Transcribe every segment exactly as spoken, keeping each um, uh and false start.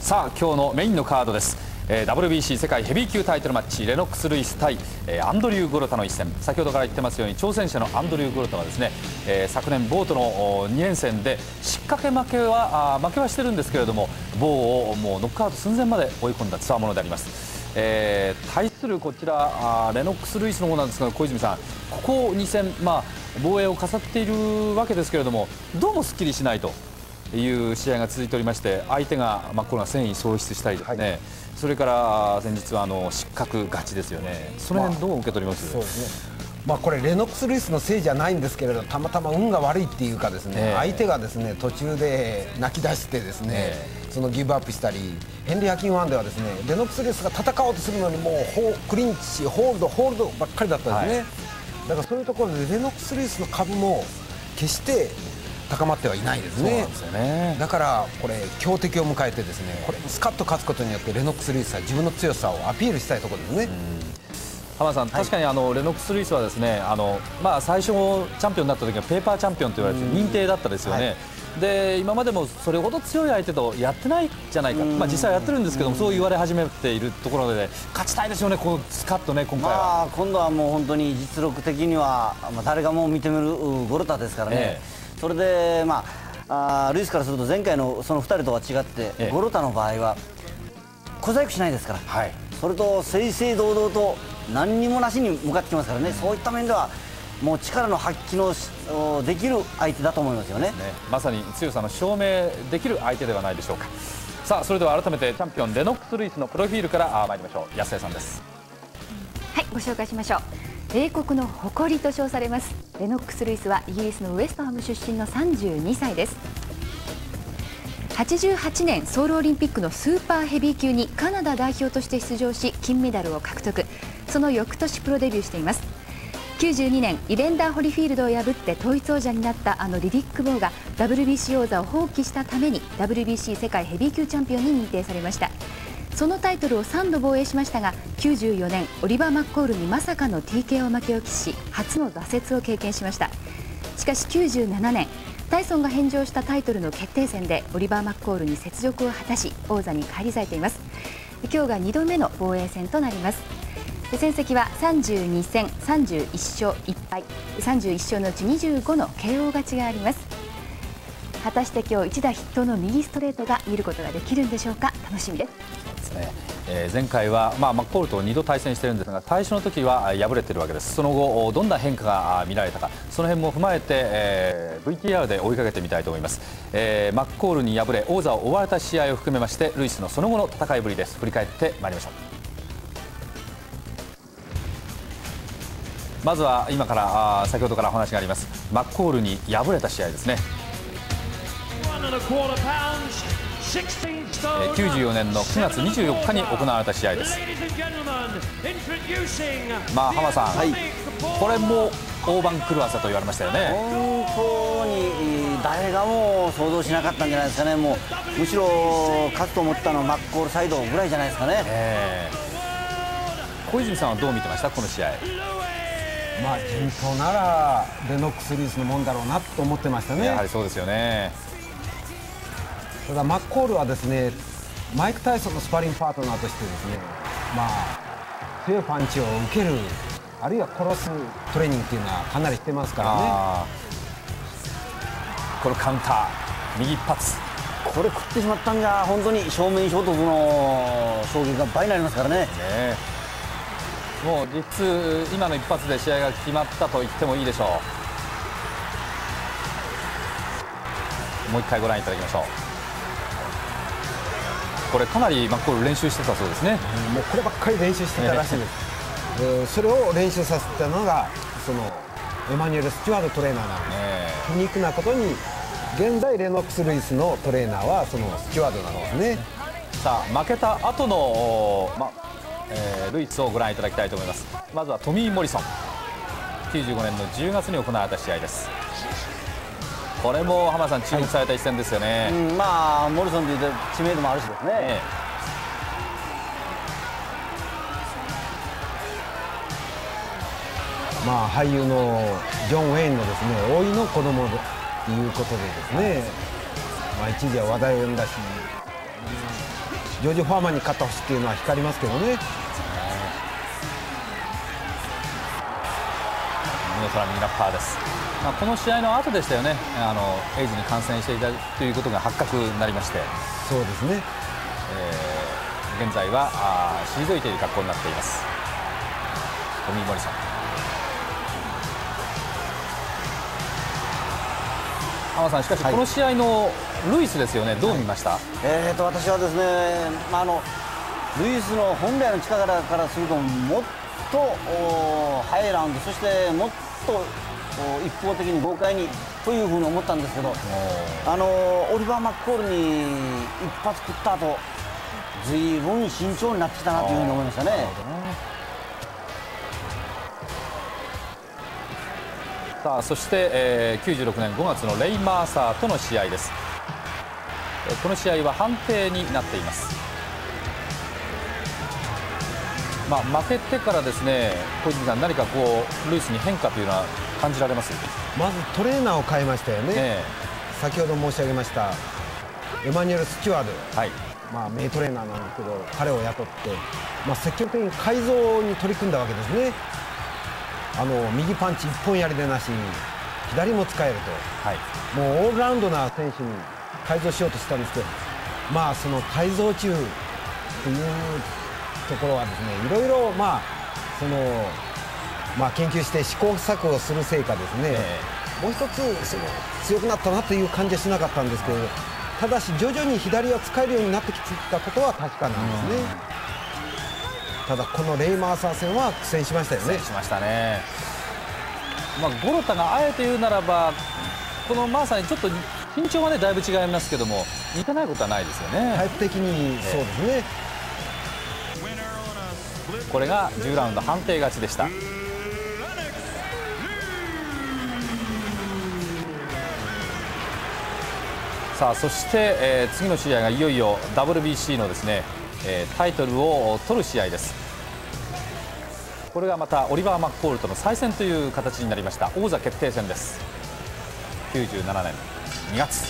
さあ今日のメインのカードです。えー、ダブリュービーシー 世界ヘビー級タイトルマッチ、レノックス・ルイス対、えー、アンドリュー・ゴロタの一戦。先ほどから言ってますように、挑戦者のアンドリュー・ゴロタはですね、えー、昨年ボートのに連戦で失掛け負けはあ負けはしてるんですけれども、ボーをもうノックアウト寸前まで追い込んだ強者であります。えー、対するこちらあレノックス・ルイスの方なんですが、小泉さん、ここに戦、まあ、防衛を飾っているわけですけれども、どうもすっきりしないという試合が続いておりまして、相手が、まあ、これが戦意喪失したりですね、はい、それから先日はあの失格勝ちですよね。その辺どう受け取ります？ まあ、そうですね。まあこれレノックス・ルイスのせいじゃないんですけれど、たまたま運が悪いっていうかですね、えー、相手がですね途中で泣き出してですね、えー、そのギブアップしたり、ヘンリー・ハキンワンではですねレノックス・ルイスが戦おうとするのにもうホクリンチ、ホールド、ホールドばっかりだったんですね、はい、だからそういうところでレノックス・ルイスの株も決して高まってはいないですね。そうなんですよね。だからこれ強敵を迎えてですね、これスカッと勝つことによってレノックス・ルイスは自分の強さをアピールしたいところですね。 浜田さん、確かにあのレノックス・ルイスはですね、あのまあ最初チャンピオンになった時はペーパーチャンピオンと言われて認定だったですよね。はい、で今までもそれほど強い相手とやってないじゃないか、まあ実際やってるんですけども、そう言われ始めているところで、勝ちたいですよね、このスカッとね、今回は。 まあ今度はもう本当に実力的には、まあ、誰がもう認めるゴロタですからね、ええ、それでまああルイスからすると前回のそのふたりとは違って、ええ、ゴロタの場合は小細工しないですから、はい、それと正々堂々と何にもなしに向かってきますからね、うん、そういった面ではもう力の発揮のできる相手だと思いますよね。ね、 まさに強さの証明できる相手ではないでしょうか。さあそれでは改めてチャンピオンレノックス・ルイスのプロフィールから参りましょう。安江さんです。 はい、ご紹介しましょう。英国の誇りと称されますレノックス・ルイスはイギリスのウエストハム出身のさんじゅうにさいです。はちじゅうはちねんソウルオリンピックのスーパーヘビー級にカナダ代表として出場し金メダルを獲得。その翌年プロデビューしています。きゅうじゅうにねんイベンダー・ホリフィールドを破って統一王者になったあのリディック・ボーが ダブリュービーシー 王座を放棄したために ダブリュービーシー 世界ヘビー級チャンピオンに認定されました。そのタイトルをさんど防衛しましたが、きゅうじゅうよねんオリバー・マッコールにまさかの ティーケーオー 負けを喫し初の挫折を経験しました。しかしきゅうじゅうななねんタイソンが返上したタイトルの決定戦でオリバー・マッコールに雪辱を果たし王座に返り咲いています。今日がにどめの防衛戦となります。戦績はさんじゅうに戦さんじゅういっ勝いっ敗、さんじゅういっ勝のうちにじゅうごのケーオー勝ちがあります。果たして今日一打筆頭の右ストレートが見ることができるんでしょうか。楽しみです。 そうですね、えー、前回は、まあ、マッコールとにど対戦しているんですが、最初の時は敗れているわけです。その後どんな変化が見られたか、その辺も踏まえて、えー、ブイティーアール で追いかけてみたいと思います。えー、マッコールに敗れ王座を追われた試合を含めましてルイスのその後の戦いぶりです。振り返ってまいりましょう。まずは今からあ先ほどからお話がありますマッコールに敗れた試合ですね。きゅうじゅうよねんのくがつにじゅうよっかに行われた試合です。まあ浜さん、はい、これも大番狂わせと言われましたよね。 本当に誰がも想像しなかったんじゃないですかね。もうむしろ勝つと思ったのはマッコールサイドぐらいじゃないですかね。えー、小泉さんはどう見てましたこの試合？ まあ順当ならレノックス・ルイスのもんだろうなと思ってましたね。 やはりそうですよね。 ただマッコールはですねマイク・タイソンのスパリングパートナーとしてですね、まあ強いパンチを受ける、あるいは殺すトレーニングっていうのはかなりしてますからね。 このカウンター右一発、 これ食ってしまったんじゃ本当に正面衝突の衝撃が倍になりますからね。ね、 もう実質今の一発で試合が決まったと言ってもいいでしょう。もう一回ご覧いただきましょう。これかなりマッコール練習してたそうですね。 うん、もうこればっかり練習してたらしいです。えー、それを練習させたのがそのエマニュエル・スチュワードトレーナーなんです。えー、皮肉なことに現在レノックス・ルイスのトレーナーはそのスチュワードなんですね。 さあ負けた後のまえー、ルイスをご覧いただきたいと思います。まずはトミー・モリソン、きゅうじゅうごねんのじゅうがつに行われた試合です。これも浜田さん注目された一戦ですよね。はい、うん、 まあモリソンというと知名度もあるしですね。ええ、まあ俳優のジョン・ウェインのですね甥の子供ということでですね、まあ一時は話題を呼んだし、 ジョージ・ファーマンに勝った星っていうのは光りますけどね。 見事な右ラッパーです。まあ、この試合の後でしたよね、あのエイズに感染していたということが発覚になりまして、 そうですね、 えー、現在はあ退いている格好になっています。トミー・モリソン。浜さん、しかしこの試合のルイスですよね、はい、どう見ました？ えーと私はですね、まあ、あのルイスの本来の力からするともっとハイラウンド、そしてもっと一方的に豪快にというふうに思ったんですけど、あのオリバー・マッコールに一発食った後、ずいぶん慎重になってきたなというふうに思いましたね。 さあそして、えー、きゅうじゅうろくねんごがつのレイ・マーサーとの試合です。えー、この試合は判定になっています。まあ、負けてからですね、小泉さん、何かこうルイスに変化というのは感じられます？ まずトレーナーを変えましたよね、えー、先ほど申し上げましたエマニュエル・スチュワード、はい、まあ、名トレーナーなんですけど、彼を雇って、まあ、積極的に改造に取り組んだわけですね。あの右パンチ一本やりでなし、左も使えると、はい、もうオールラウンドな選手に改造しようとしたんですけど、まあその改造中というところはですね、いろいろまあそのまあ研究して試行錯誤する成果ですね、えー、もう一つその強くなったなという感じはしなかったんですけど、ただし徐々に左を使えるようになってきたことは確かなんですね。ただこのレイ・マーサー戦は苦戦しましたよね。 苦戦しましたね。まあ、ゴロタがあえて言うならば、このマーサーにちょっと緊張はねだいぶ違いますけども、似てないことはないですよね。 タイプ的にそうですね。 これがじゅうラウンド判定勝ちでした。さあそして、えー、次の試合がいよいよ ダブリュービーシー のですね、えー、タイトルを取る試合です。これがまたオリバー・マッコールとの再戦という形になりました王座決定戦です。きゅうじゅうななねんにがつ。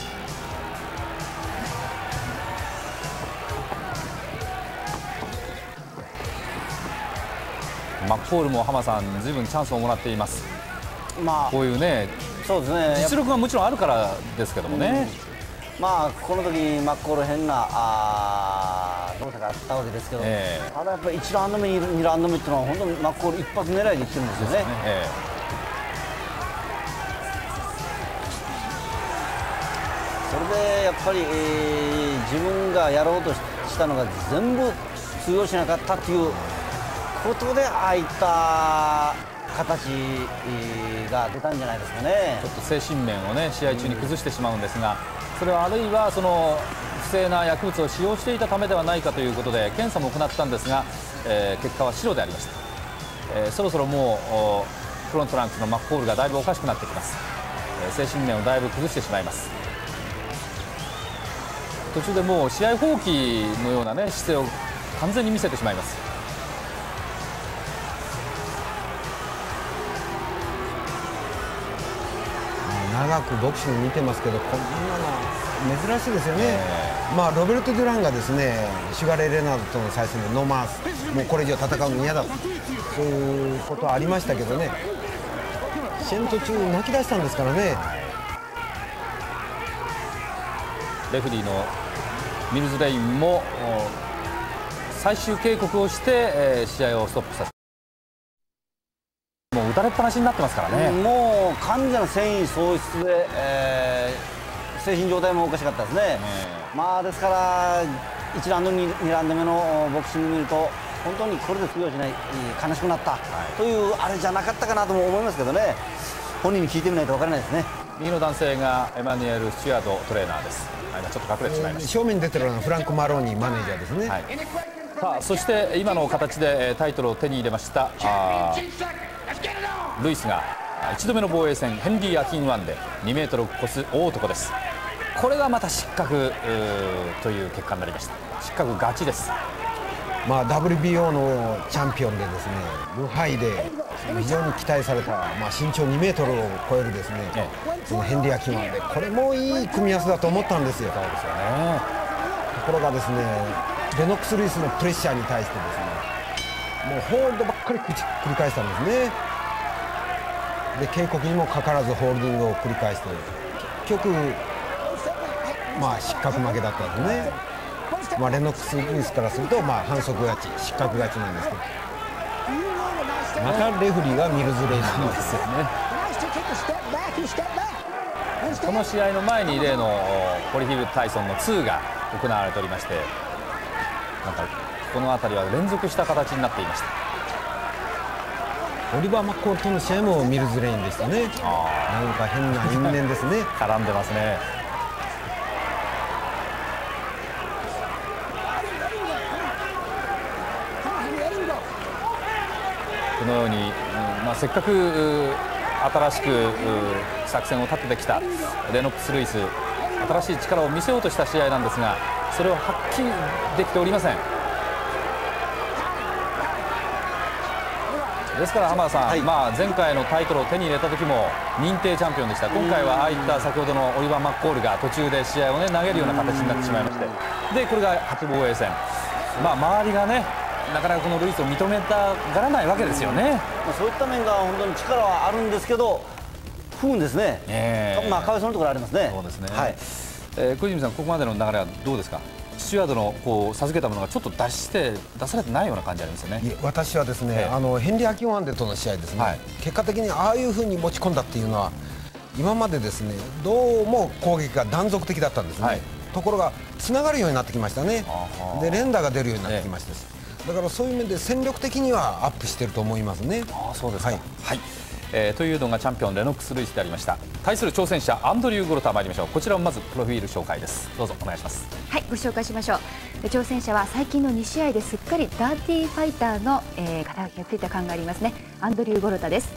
マッコールも浜さん、ずいぶんチャンスをもらっています。まあ、こういうね、そうですね、実力がもちろんあるからですけどもね。 うん、まあこの時マッコール変なあ動作があったわけですけど、えー、ただやっぱりいちラウンド目にラウンド目っていうのは本当にマッコール一発狙いでいってるんですよね。えー、それでやっぱり、えー、自分がやろうとしたのが全部通用しなかったっていうことで、ああいった形が出たんじゃないですかね。 ちょっと精神面をね試合中に崩してしまうんですが、それはあるいはその不正な薬物を使用していたためではないかということで検査も行ったんですが、えー、結果は白でありました。えー、そろそろもうフロントランクのマッコールがだいぶおかしくなってきます。えー、精神面をだいぶ崩してしまいます。途中でもう試合放棄のようなね姿勢を完全に見せてしまいます。 長くボクシング見てますけど、こんなの珍しいですよね。えー、まあロベルト・デュランがですねシュガレー・レナードとの再戦でノーマース、もうこれ以上戦うの嫌だと、そういうことはありましたけどね、試合の途中泣き出したんですからね。 レフェリーのミルズ・レインも最終警告をして、えー、試合をストップさせ、もう打たれっぱなしになってますからね。 もう完全な戦意喪失で、えー、精神状態もおかしかったですね。ね、まあですからいちラウンドにラウンド目のボクシング見ると本当にこれで通用しない、悲しくなった、はい、というあれじゃなかったかなとも思いますけどね。本人に聞いてみないと分からないですね。 右の男性がエマニュエル・スチュワードトレーナーです。今ちょっと隠れてしまいました。 正面に出てるのはフランク・マローニーマネージャーですね。はい、 さあそして今の形でタイトルを手に入れましたルイスがいちどめの防衛戦ヘンリー・アキンワンでにメートルを超す大男です。これがまた失格という結果になりました。失格勝ちです。 まあ ダブリュービーオー のチャンピオンでですね、無敗で非常に期待された、まあ、身長にメートルを超えるですね、ええ、そのヘンリー・アキンワンで、これもいい組み合わせだと思ったんですよ。そうですよね。ところがですね、 レノックス・ルイスのプレッシャーに対してですね、もうホールドばっかり繰り返したんですね。で警告にもかからずホールディングを繰り返して結局まあ失格負けだったんですね。まあ、レノックス・ルイスからするとまあ反則勝ち失格勝ちなんですけど、またレフリーがミルズ・レイなんですよね。 この試合の前に例のホリフィル・タイソンのツーが行われておりまして、なんかこの辺りは連続した形になっていました。 オリバー・マッコールとの試合もミルズ・レインでしたね。なんか変な因縁ですね。 絡んでますね。このように、うんまあ、せっかく新しく作戦を立ててきたレノックス・ルイス、新しい力を見せようとした試合なんですが、それを発揮できておりません。ですから浜田さん、はい、まあ、前回のタイトルを手に入れた時も認定チャンピオンでした。今回はああいった先ほどのオリバー・マッコールが途中で試合を、ね、投げるような形になってしまいまして、でこれが初防衛戦、まあ、周りがねなかなかこのルイスを認めたがらないわけですよね。 まあ、そういった面が本当に力はあるんですけど不運ですね、えー、まあかわいそうなところありますね。 そうですね、はい、えー、小泉さん、ここまでの流れはどうですか。スチュワードのこう授けたものがちょっと出して出されてないような感じありますよね。 いえ、私はですね、ええ、あのヘンリー・アキンワンデとの試合ですね、はい、結果的にああいうふうに持ち込んだっていうのは今までですねどうも攻撃が断続的だったんですね、はい、ところがつながるようになってきましたね。で連打が出るようになってきましたし、ええ、だからそういう面で戦力的にはアップしていると思いますね。 あ、そうですか、はいはい、えー、というのがチャンピオンレノックス・ルイスでありました。対する挑戦者アンドリュー・ゴロタ参りましょう。こちらもまずプロフィール紹介です。どうぞお願いします。 はい、ご紹介しましょう。挑戦者は最近のに試合ですっかりダーティーファイターの、えー、肩書きがついた感がありますね。アンドリュー・ゴロタです。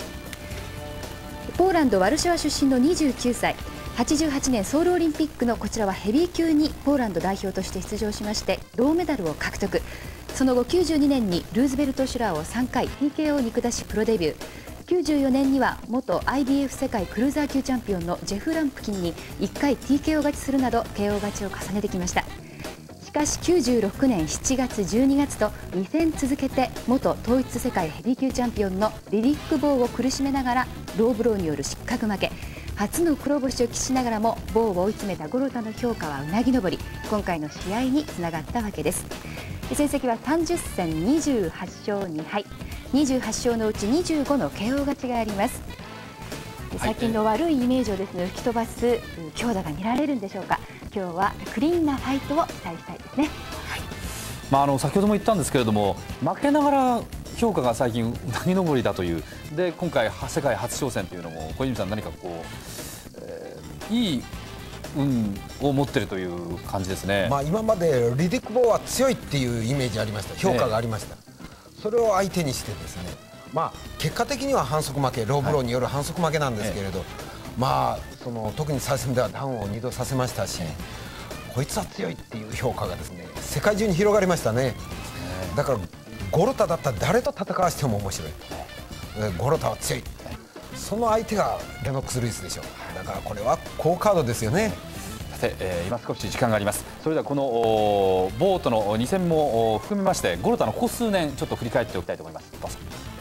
ポーランドワルシャワ出身のにじゅうきゅうさい、はちじゅうはちねんソウルオリンピックのこちらはヘビー級にポーランド代表として出場しまして銅メダルを獲得。その後きゅうじゅうにねんにルーズベルト・シュラーをさんかい ティーケーオー に下しプロデビュー。きゅうじゅうよねんには元 アイビーエフ 世界クルーザー級チャンピオンのジェフ・ランプキンにいっかい ティーケーオー 勝ちするなど ケーオー 勝ちを重ねてきました。しかしきゅうじゅうろくねんしちがつじゅうにがつとに戦続けて元統一世界ヘビー級チャンピオンのリリック・ボーを苦しめながらローブローによる失格負け、初の黒星を喫しながらもボーを追い詰めたゴロタの評価はうなぎ登り、今回の試合につながったわけです。成績はさんじゅっせんにじゅうはちしょうにはい、にじゅうはち勝のうちにじゅうごの ケーオー 勝ちがあります。最近の悪いイメージをですね、吹き飛ばす強打が見られるんでしょうか。今日はクリーンなファイトを期待したいですね。 はい、まあ、あの先ほども言ったんですけれども、負けながら評価が最近うなぎ登りだというで、今回世界初挑戦というのも小泉さん、何かこう、えー、いい運を持っているという感じですね。 まあ、今までリディック・ボーは強いっていうイメージありました。評価がありました、ね、それを相手にしてですね、まあ、結果的には反則負け、ローブローによる反則負けなんですけれど、はい、まあ、その特に最初ではダウンをにどさせましたし、ね、こいつは強いっていう評価がですね世界中に広がりましたね。だからゴロタだったら誰と戦わせても面白い、ゴロタは強い、その相手がレノックス・ルイスでしょう。だからこれは好カードですよね。 さて、えー、今少し時間があります。それではこのボートのに戦も含めましてゴロタのここ数年ちょっと振り返っておきたいと思います。どうぞ。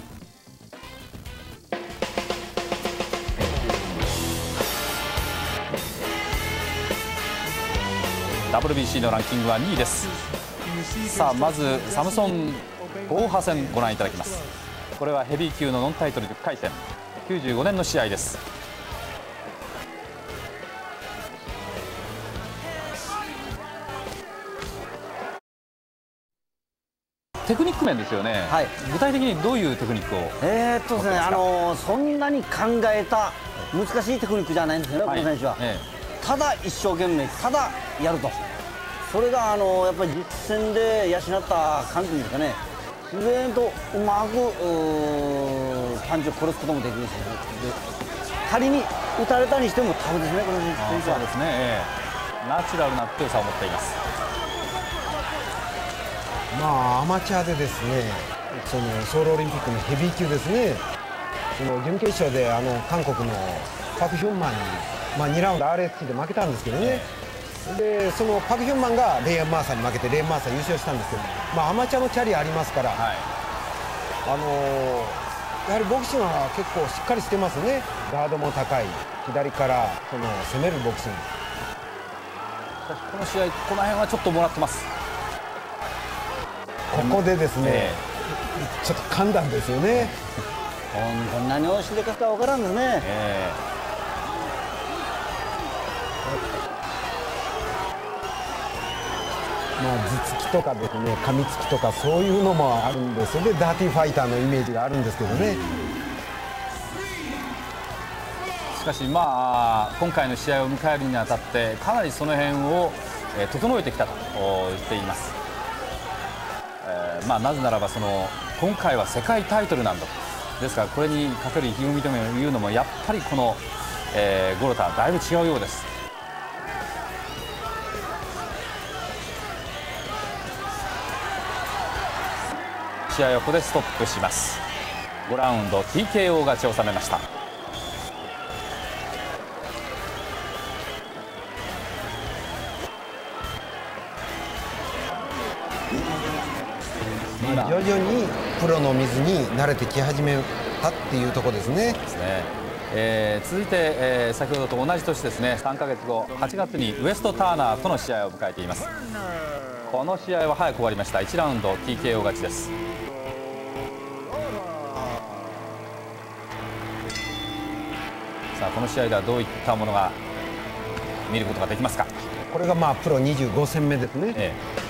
ダブリュービーシー のランキングはにいです。さあ、まずサムソン豪華戦ご覧いただきます。これはヘビー級のノンタイトルじゅっかい戦、きゅうじゅうごねんの試合です。テクニック面ですよね、はい、具体的にどういうテクニックをえーっとですね、あのー、そんなに考えた難しいテクニックじゃないんですよね、はい、この選手は、ええ、ただ一生懸命ただやると、それが、あのー、やっぱり実戦で養った感じですかね。自然とうまくパンチを殺すこともできるし、仮に打たれたにしてもタフですね、この選手は。 そうですね、ええ、ナチュラルな強さを持っています。 まあ、アマチュアでですね、そのソウルオリンピックのヘビー級ですね、その準決勝であの韓国のパク・ヒョンマンに、まあ、にラウンド アールエスシー で負けたんですけどね、 でそのパク・ヒョンマンがレイアン・マーサーに負けてレイアン・マーサー優勝したんですけど、まあ、アマチュアのキャリアありますから、はい、あのー、やはりボクシングは結構しっかりしてますね。ガードも高い、左からその攻めるボクシング。 この試合この辺はちょっともらってます。 ここでですね、えー、ちょっと噛んだんですよね。 本当に何をしてかかわからんですね。えーまあ、頭突きとかですね、噛みつきとかそういうのもあるんですよね。ダーティーファイターのイメージがあるんですけどね。 しかし、まあ、今回の試合を迎えるにあたってかなりその辺を、えー、整えてきたと言っています。えーまあ、なぜならばその今回は世界タイトルなんだと。ですからこれにかける意気込みというのもやっぱりこの、えー、ゴロタはだいぶ違うようです。試合はここでストップします。ごラウンド ティーケーオー 勝ちを収めました。 徐々にプロの水に慣れてき始めたっていうところですね。 ですね。えー、続いて、えー、先ほどと同じ年ですね、さんかげつごはちがつにウエスト・ターナーとの試合を迎えています。この試合は早く終わりました。いちラウンド ティーケーオー 勝ちです。さあこの試合ではどういったものが見ることができますか。 これがまあプロにじゅうご戦目ですね。ええ、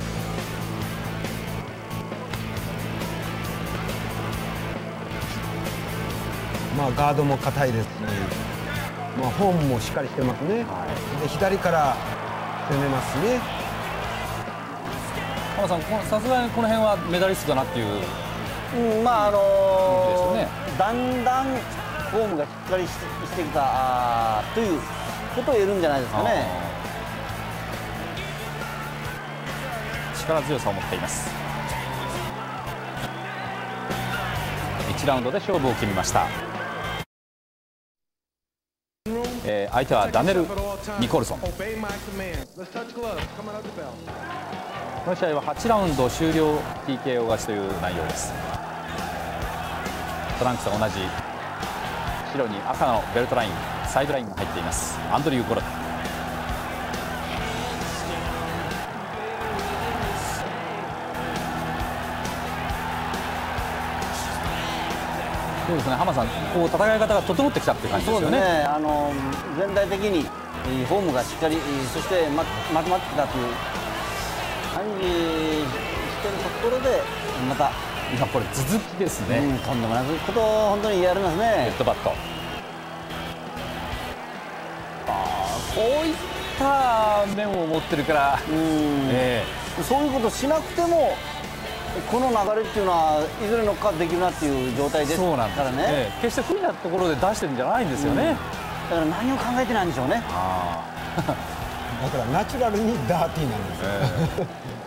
まあガードも硬いですし、まあ、フォームもしっかりしてますね。はい、で左から攻めますね。 浜田さん、さすがにこの辺はメダリストだなっていう、 うん、まああのーね、だんだんフォームがしっかり し, してきたということを言えるんじゃないですかね。 力強さを持っています。いちラウンドで勝負を決めました。えー、相手はダネル・ニコルソン。この試合ははちラウンド終了 ティーケーオー 勝ちという内容です。トランクスは同じ白に赤のベルトライン、サイドラインが入っています。アンドリュー・ゴロタ。そうですね、浜さん、こう戦い方が整ってきたっていう感じですよね。 そうですね、あの全体的にフォームがしっかり、そしてままとまってきたという感じしてるところで、また今これ続きですね、 うん、とんでもなくことを本当にやりますね。 ヘッドバット。あこういった面を持ってるから、うん、 えー、そういうことしなくてもこの流れっていうのはいずれ乗っかってできるなっていう状態ですからね。ええ、決して不利なところで出してるんじゃないんですよね。 うん、だから何を考えてないんでしょうね。 あだからナチュラルにダーティーなんですよ。え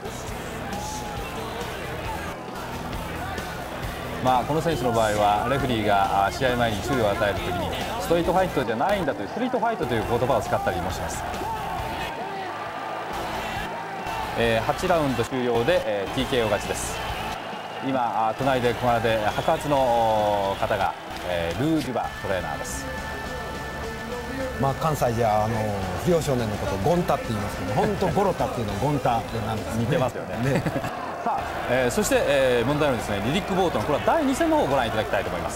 ーまあこの選手の場合はレフェリーが試合前に注意を与えるときにストリートファイトじゃないんだというストリートファイトという言葉を使ったりもします。えー、はちラウンド終了で、えー、ティーケーオー 勝ちです。今隣で小柄で白髪の方が、えー、ルー・デュバトレーナーです。 まあ関西じゃあの不良少年のことをゴンタって言いますけど、本当ゴロタっていうのはゴンタってなんです、ね、 似てますよね。ねさあ、えー、そして、えー、問題のですねリリック・ボートン、これはだいに戦の方をご覧いただきたいと思います。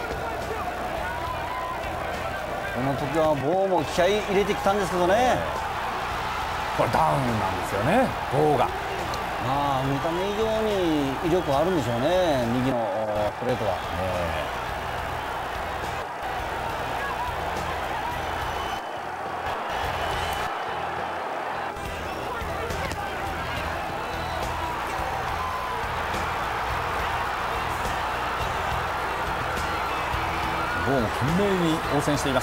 この時はボーも気合い入れてきたんですけどね。えーこれダウンなんですよね、ボーが。 まあ見た目以上に威力はあるんでしょうね、右のストレートは。 ボーも懸命に応戦しています。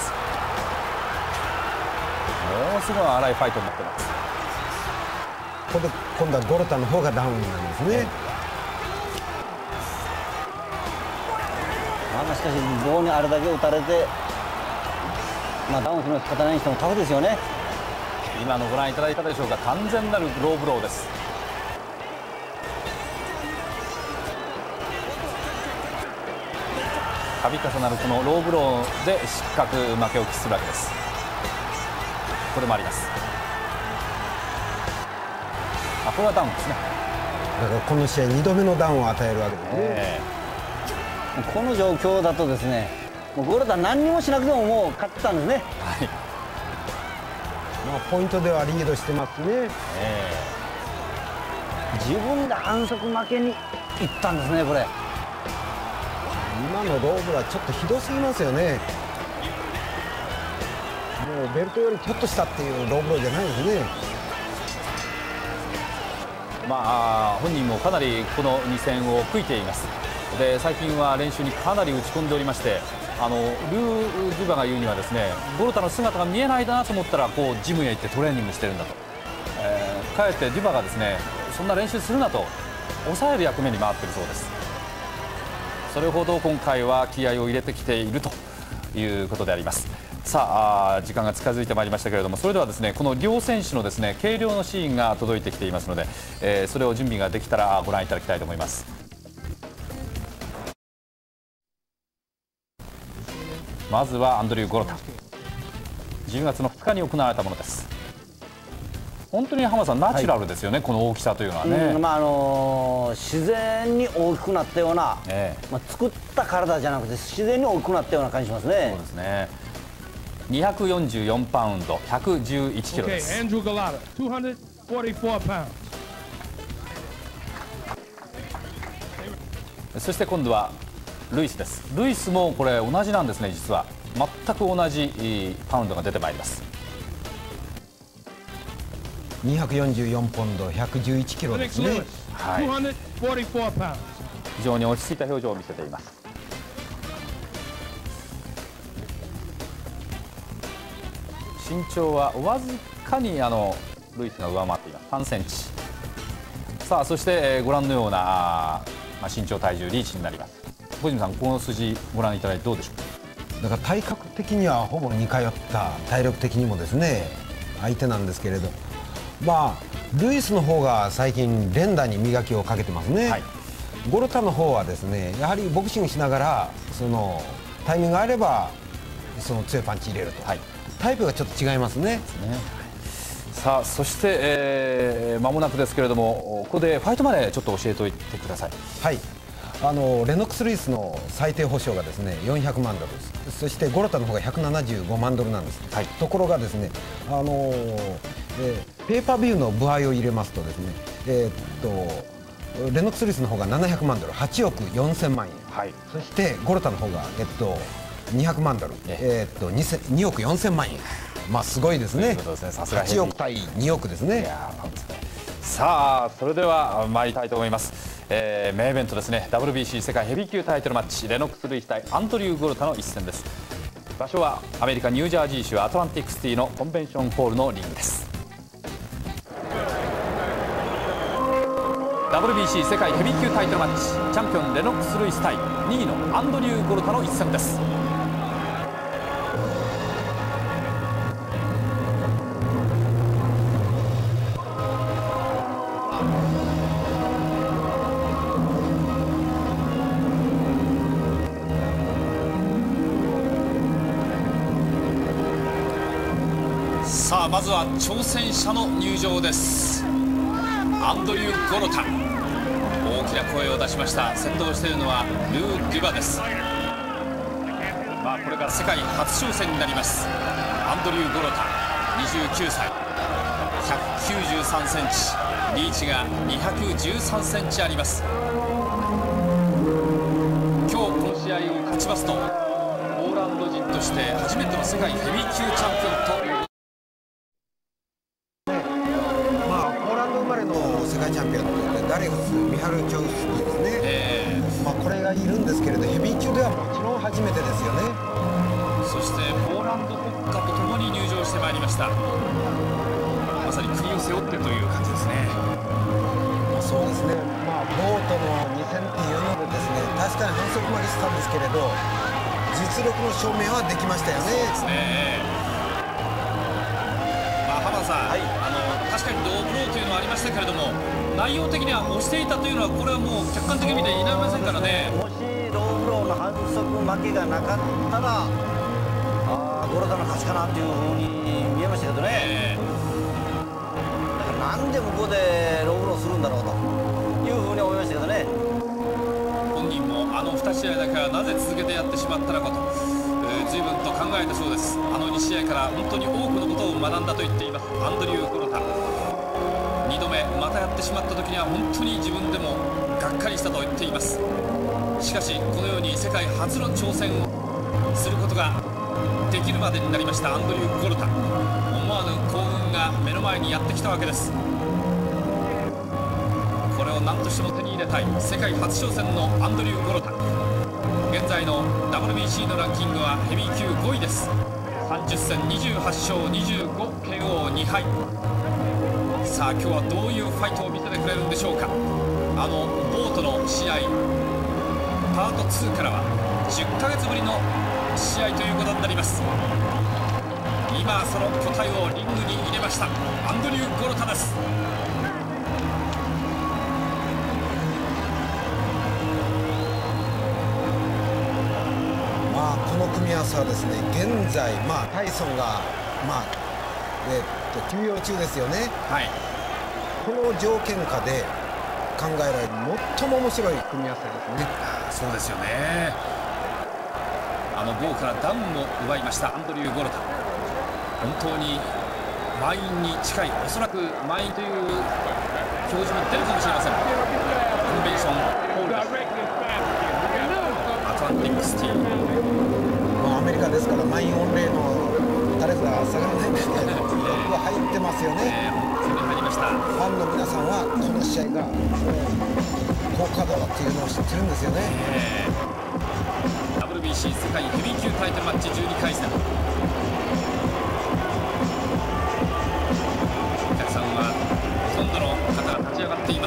ものすごい荒いファイトになっています。 ここで今度はゴロタの方がダウンなんですね。 まあしかし棒にあれだけ打たれて、まあダウンするのは仕方ないにしてもタフですよね。 今のご覧いただいたでしょうか、完全なるローブローです。度重なるこのローブローで失格負けを喫するわけです。これもあります。あ、これはダウンですね。 だからこの試合にどめのダウンを与えるわけですね、えー、この状況だとですね、もうゴロタ何にもしなくてももう勝ってたんですね。はい、 まあ、ポイントではリードしてますね、 えー、自分で反則負けにいったんですね。これ今のローブローはちょっとひどすぎますよね。もうベルトよりちょっと下っていうローブローじゃないですね。 まあ、本人もかなりこのに戦を悔いています。で、最近は練習にかなり打ち込んでおりまして、あのルー・デュバが言うにはですね、ゴロタの姿が見えないなと思ったらこうジムへ行ってトレーニングしてるんだと、えー、かえってデュバがですね、そんな練習するなと抑える役目に回っているそうです。それほど今回は気合を入れてきているということであります。さあ、時間が近づいてまいりましたけれども、それではですね、この両選手のですね計量のシーンが届いてきていますので、えー、それを準備ができたらご覧いただきたいと思います。まずはアンドリュー・ゴロタ、じゅうがつのふつかに行われたものです。本当に浜田さん、ナチュラルですよね、はい、この大きさというのはね、 うん、まああのー、自然に大きくなったような、ええ、まあ、作った体じゃなくて自然に大きくなったような感じしますね。 そうですね。にひゃくよんじゅうよんパウンド、ひゃくじゅういちキロです。Okay, Andrew Golota, にひゃくよんじゅうよんパウンド。そして今度はルイスです。ルイスもこれ同じなんですね、実は全く同じパウンドが出てまいります。 にひゃくよんじゅうよんポンド、ひゃくじゅういちキロですね。 はい、非常に落ち着いた表情を見せています。身長はわずかにあのルイスが上回っています。さんセンチ。さあ、そして、えー、ご覧のような、まあ、身長体重リーチになります。小泉さん、この数字ご覧いただいてどうでしょうか。 だから体格的にはほぼ似通った体力的にもですね相手なんですけれど、まあルイスの方が最近連打に磨きをかけてますね、はい、ゴロタの方はですねやはりボクシングしながらそのタイミングがあればその強いパンチ入れると、はい、タイプがちょっと違いますね。 さあ、そして、えー、間もなくですけれども、ここでファイトまでちょっと教えておいてください。 はい、あのレノックス・ルイスの最低保証がですねよんひゃくまんドルです。そしてゴロタの方がひゃくななじゅうごまんドルなんです、はい、ところがですね、あのーえー、ペーパービューの歩合を入れますとですね、えー、っとレノックス・ルイスの方がななひゃくまんドル、はちおくよんせんまんえん、はい、そしてゴロタの方が、えっと、にひゃくまんドル、えー、っと 2, におくよんせんまんえん、まあすごいですね。はちおく対におくですね。 さあ、それでは参りたいと思います。えー、メインイベントですね、 ダブリュービーシー 世界ヘビー級タイトルマッチ、レノックス・ルイス対アンドリュー・ゴロタの一戦です。場所はアメリカニュージャージー州アトランティックシティのコンベンションホールのリングです。 ダブリュービーシー 世界ヘビー級タイトルマッチ、チャンピオンレノックス・ルイス対にいのアンドリュー・ゴロタの一戦です。さあ、まずは挑戦者の入場です。アンドリュー・ゴロタ、大きな声を出しました。先導しているのはルー・デュバです。まあ、これが世界初挑戦になります。アンドリュー・ゴロタ、にじゅうきゅうさい、ひゃくきゅうじゅうさんセンチ、リーチがにひゃくじゅうさんセンチあります。今日この試合を勝ちますと、ポーランド人として初めての世界ヘビー級チャンピオンと世界チャンピオンというダレウス・ミハルチョウスキーですね、えーまあ、これがいるんですけれど、ヘビー級ではもちろん初めてですよね。 そしてポーランド国歌とともに入場してまいりました。まさに国を背負ってという感じですね。 そうですね、まあ、ボートのに戦っていうのでですね、確かに反則負けしたんですけれど実力の証明はできましたよね。 そうですね、まあ、浜田ささん、はい、あの確かにローブローというのはありましたけれども、内容的には押していたというのは、これはもう客観的に見ていられませんからね。 もしローブローの反則負けがなかったら、あゴロタの勝ちかなというふうに見えましたけどね、えー、だからなんで向こうでローブローするんだろうというふうに思いましたけどね。 本人もあのに試合だけはなぜ続けてやってしまったのかと、えー、随分と考えたそうです。あのに試合から本当に多くのことを学んだと言っていますアンドリュー・ゴロタ。にどめまたやってしまった時には本当に自分でもがっかりしたと言っています。しかしこのように世界初の挑戦をすることができるまでになりましたアンドリュー・ゴロタ。思わぬ幸運が目の前にやってきたわけです。これを何としても手に入れたい世界初挑戦のアンドリュー・ゴロタ。現在の ダブリュービーシー のランキングはヘビー級ごいです。さんじゅっ戦にじゅうはち勝にじゅうご ケーオーに敗。さあ今日はどういうファイトを見せてくれるんでしょうか。あのボートの試合パートツーからはじゅっかげつぶりの試合ということになります。今その巨体をリングに入れましたアンドリュー・ゴロタです。 まあこの組み合わせはですね、現在まあタイソンがまあえっと休養中ですよね。はい。この条件下で考えられる最も面白い組み合わせですね。 そうですよね。あのボーからダウンも奪いましたアンドリュー・ゴロタ。本当に満員に近い、おそらく満員という表示も出るかもしれません。コンベンションホールです。アトランティックシティ、 まあ、アメリカですから満員御礼の誰かが下がらないんですけどよく入ってますよね。 本当に入りました。 ファンの皆さんはこの試合が高価度だっていうのを知ってるんですよね。 ダブリュービーシー 世界ヘビー級タイトルマッチじゅうにかい戦。お客さんはほとんどの方が立ち上がっています。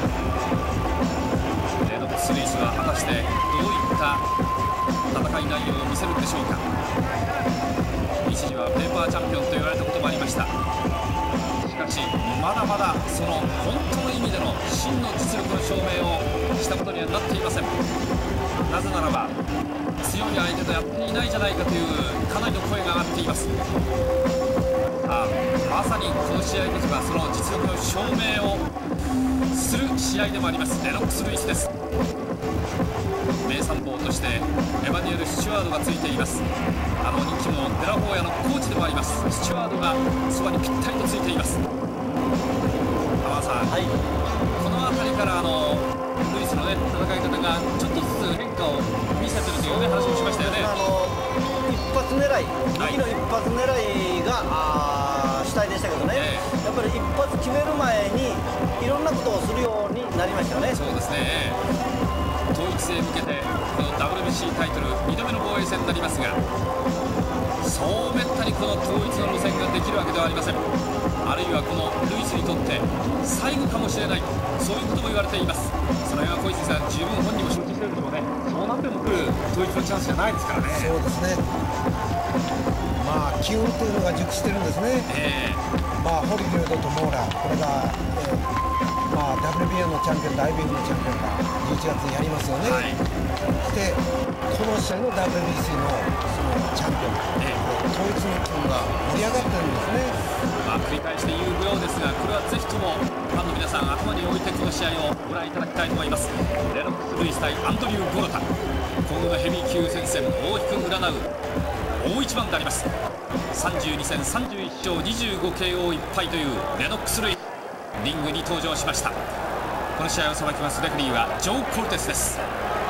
レノックス・ルイスは果たしてどういった戦い内容を見せるんでしょうか。一時はペーパーチャンピオンと言われたこともありました。しかしまだまだその本当の意味での真の実力の証明をしたことにはなっていません。なぜならば強い相手とやっていないじゃないかというかなりの声が上がっています。さあまさにこの試合こそがその実力の証明をする試合でもあります。レノックス・ルイスです。名参謀としてエマニュエル・スチュワードがついています。あの人気もデラフォーヤのコーチでもありますスチュワードがそばにぴったりとついています。浜田さん、はい、この辺りからあのルイスの、ね、戦い方がちょっとずつ変化を見せてるという、ね、話をしましたよね。あの一発狙い、右の一発狙いが、はい、主体でしたけどね、えー、やっぱり一発決める前にいろんなことをするようになりましたよね。 そうですね。統一へ向けてこの ダブリュービーシー タイトルにどめの防衛戦になりますが、そうめったにこの統一の路線ができるわけではありません。あるいはこのルイスにとって最後かもしれない、そういうことも言われています。それは小泉さん十分本人も承知しているでしょうね。そうなっても来る統一のチャンスじゃないですからね。 そうですね。まあ機運というのが熟してるんですね。えー、まあホリフィールドとモーラー、これが、えーまあ、ダブリュービーエー のチャンピオンと アイビーエフ のチャンピオンがじゅういちがつにやりますよね。はい、でこの試合の ダブリュービーシー の, そのチャンピオン、えー、統一の気分が盛り上がってるんですね。 まあ、繰り返して言うようですが、これはぜひともファンの皆さん頭に置いてこの試合をご覧いただきたいと思います。レノックス・ルイス対アンドリュー・ゴロタ、今後のヘビー級戦線大きく占う大一番であります。さんじゅうに戦さんじゅういち勝にじゅうご ケーオーいち敗というレノックス・ルイス、リングに登場しました。この試合をさばきますレフェリーはジョー・コルテスです。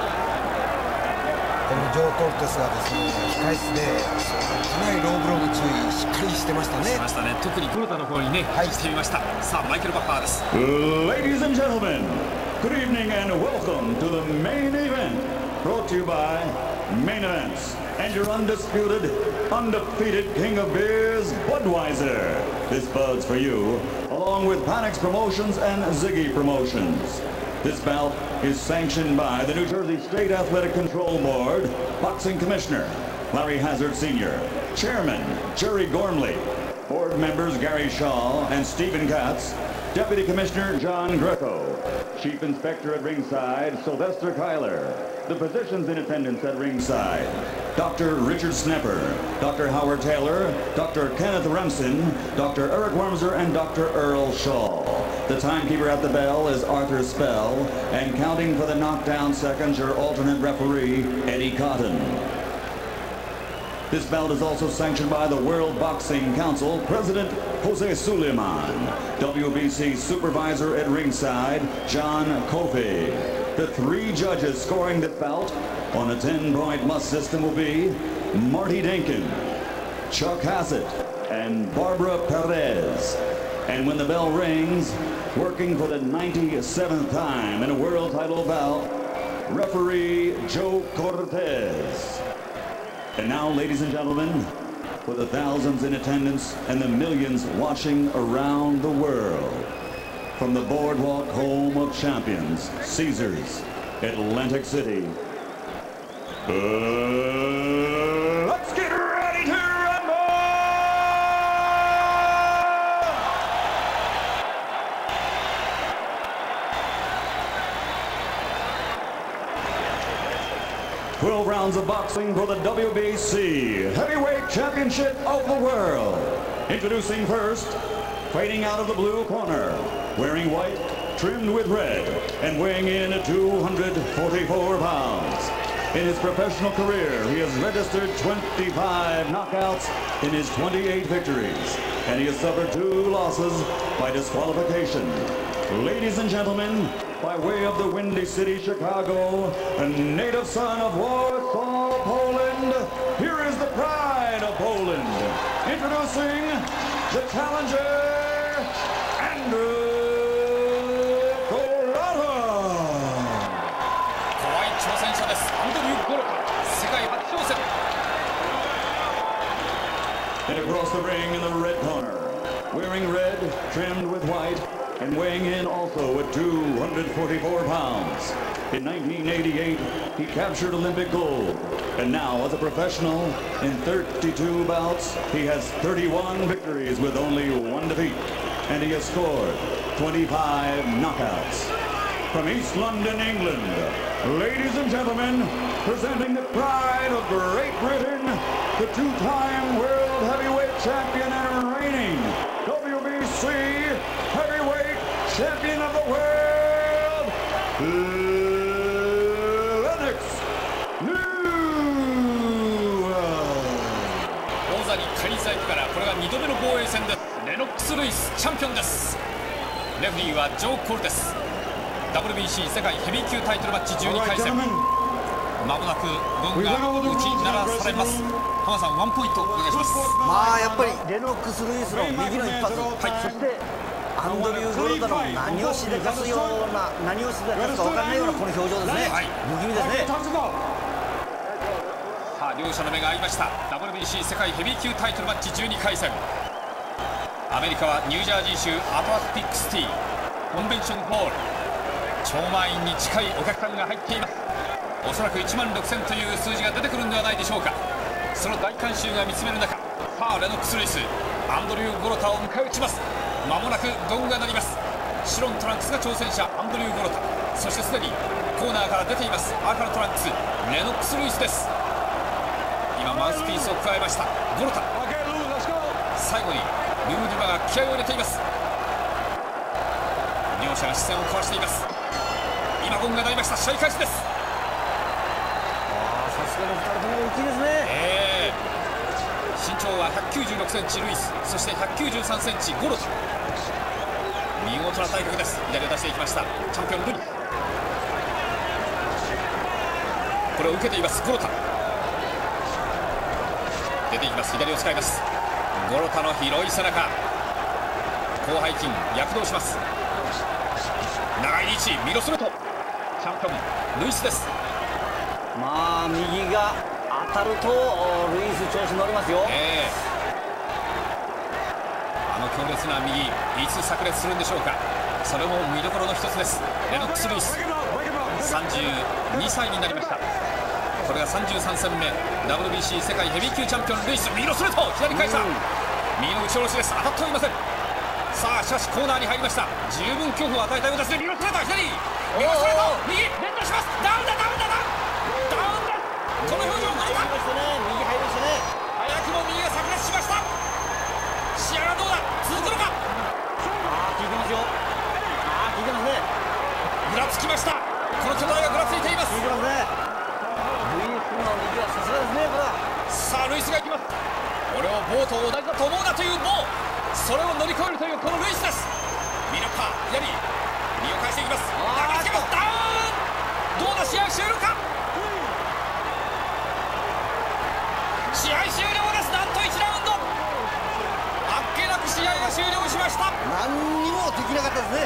このジョー・コルテスがですね、控室でかなりローブローの注意しっかりしてましたね。 しましたね。特にゴロタの方にね、はい、してみました。さあマイケル・バッファーです。 Ladies and gentlemen, good evening and welcome to the main event brought to you by Main Events and your undisputed, undefeated king of beers, Budweiser. This Bud's for you, along with Panics Promotions and Ziggy Promotions. This bout is sanctioned by the New Jersey State Athletic Control Board, Boxing Commissioner, Larry Hazard Senior Chairman, Jerry Gormley. Board members, Gary Shaw and Stephen Katz. Deputy Commissioner, John Greco. Chief Inspector at ringside, Sylvester Kyler. The physicians in attendance at ringside, Doctor Richard Snepper, Doctor Howard Taylor, Doctor Kenneth Remsen, Doctor Eric Wormser, and Doctor Earl Shaw. The timekeeper at the bell is Arthur Spell, and counting for the knockdown seconds, your alternate referee, Eddie Cotton. This bout is also sanctioned by the World Boxing Council, President Jose Suleiman, W B C Supervisor at ringside, John Kofi. The three judges scoring this bout on a ten-point must system will be Marty Denkin, Chuck Hassett, and Barbara Perez. And when the bell rings, working for the ninety-seventh time in a world title bout, referee Joe Cortez. And now, ladies and gentlemen, for the thousands in attendance and the millions watching around the world, from the boardwalk home of champions, Caesars, Atlantic City, uh, let's get ready to rumble! twelve rounds of boxing for the W B C Heavyweight Championship of the World. Introducing first, fighting out of the blue corner, wearing white, trimmed with red, and weighing in at two hundred forty-four pounds. In his professional career, he has registered twenty-five knockouts in his twenty-eight victories, and he has suffered two losses by disqualification. Ladies and gentlemen, by way of the Windy City, Chicago, a native son of Warsaw, Poland, here is the pride of Poland, introducing the challenger, Andrew Golota. 怖い挑戦者です。アンドリュー・ゴロタ、世界初挑戦。 And across the ring in the red corner, wearing red, trimmed with white, and weighing in also at two hundred forty-four pounds. In nineteen eighty-eight, he captured Olympic gold. And now, as a professional, in thirty-two bouts, he has thirty-one victories with only one defeat. And he has scored twenty-five knockouts. From East London, England, ladies and gentlemen, presenting the pride of Great Britain, the two-time world heavyweight champion and reigning W B C heavyweight champion of the world, Lennox Lewis. 王座に返り咲いてからこれがにどめの防衛戦です。レノックス・ルイスチャンピオンです。レフリーはジョー・コルテス。 ダブリュービーシー 世界ヘビー級タイトルマッチじゅうにかい戦、まもなくゴンが打ち鳴らされます。浜さん、ワンポイントお願いします。 まあやっぱりレノックス・ルイスの右の一発、はい、そしてアンドリュー・ゴロタの何をしでかすような、何をしでかすか分からないようなこの表情ですね、はい、不気味ですね。 さあ両者の目が合いました。 ダブリュービーシー 世界ヘビー級タイトルマッチじゅうにかい戦、アメリカはニュージャージー州アトランティックシティコンベンションホール、超満員に近いお客さんが入っています。おそらくいちまんろくせんという数字が出てくるんではないでしょうか。その大観衆が見つめる中、さあレノックス・ルイス、アンドリュー・ゴロタを迎え撃ちます。まもなくゴンが鳴ります。白のトランクスが挑戦者アンドリュー・ゴロタ、そしてすでにコーナーから出ています赤のトランクスレノックス・ルイスです。今マウスピースを加えましたゴロタ、最後にルーディマが気合を入れています。両者が視線を交わしています。今ゴンが鳴りました。試合開始です。 さすがのふたりとも大きいですね、 えー、身長はひゃくきゅうじゅうろくセンチルイス、そしてひゃくきゅうじゅうさんセンチゴロタ、見事な体格です。左を出していきましたチャンピオンルイ、これを受けていますゴロタ、出ていきます。左を使います。ゴロタの広い背中、広背筋躍動します。長いリーチ、ミロスルト、チャンピオンルイスです。 まあ右が当たるとルイス調子乗りますよ、 えー、あの強烈な右いつ炸裂するんでしょうか。それも見どころの一つです。レノックス・ルイスさんじゅうにさいになりました。 これがさんじゅうさんせんめ ダブリュービーシー 世界ヘビー級チャンピオンルイス、右のストレート左返した、右の打ち下ろしです。当たっておりません。さあしかしコーナーに入りました。十分恐怖を与えたようですね。右のストレート左、右のストレート右連打します。ダウンだダウンだダウンだ、この表情これか、 右入りましたね。 早くも右が炸裂しました。試合はどうだ、続くのか。 ああ効いてますよ。ああ効いてますね。 ぐらつきました。この巨体がぐらついています。 効いてますね。ルイスの右はさすがですね。これはさあルイスが行きます。俺をボーと同じだと思うなというボー、それを乗り越えるというこのルイスです。見るか左、右を返していきます。流れつけます。ダウン、どうだ試合終了か。試合終了です。なんといちラウンドあっけなく試合が終了しました。 何にもできなかったですね。